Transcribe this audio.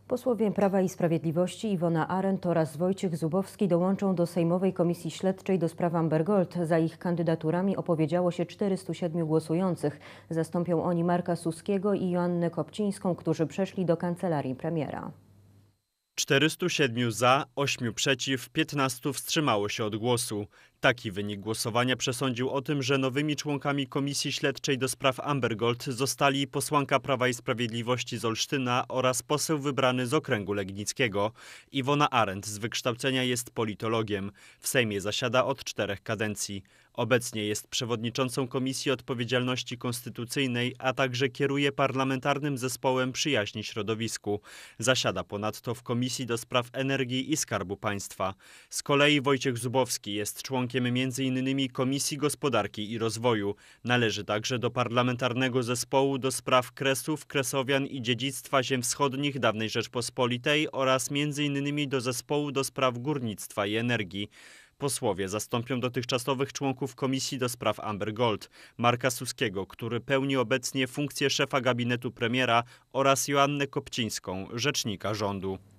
Posłowie Prawa i Sprawiedliwości Iwona Arendt oraz Wojciech Zubowski dołączą do sejmowej komisji śledczej do spraw Amber Gold. Za ich kandydaturami opowiedziało się 407 głosujących. Zastąpią oni Marka Suskiego i Joannę Kopcińską, którzy przeszli do kancelarii premiera. 407 za, 8 przeciw, 15 wstrzymało się od głosu. Taki wynik głosowania przesądził o tym, że nowymi członkami Komisji Śledczej do spraw Amber Gold zostali posłanka Prawa i Sprawiedliwości z Olsztyna oraz poseł wybrany z okręgu legnickiego. Iwona Arendt z wykształcenia jest politologiem. W Sejmie zasiada od 4 kadencji. Obecnie jest przewodniczącą Komisji Odpowiedzialności Konstytucyjnej, a także kieruje parlamentarnym zespołem przyjaźni środowisku. Zasiada ponadto w Komisji do spraw energii i Skarbu Państwa. Z kolei Wojciech Zubowski jest członkiem m.in. Komisji Gospodarki i Rozwoju. Należy także do parlamentarnego zespołu do spraw Kresów, Kresowian i dziedzictwa ziem wschodnich dawnej Rzeczpospolitej oraz m.in. do zespołu do spraw górnictwa i energii. Posłowie zastąpią dotychczasowych członków Komisji do spraw Amber Gold, Marka Suskiego, który pełni obecnie funkcję szefa gabinetu premiera, oraz Joannę Kopcińską, rzecznika rządu.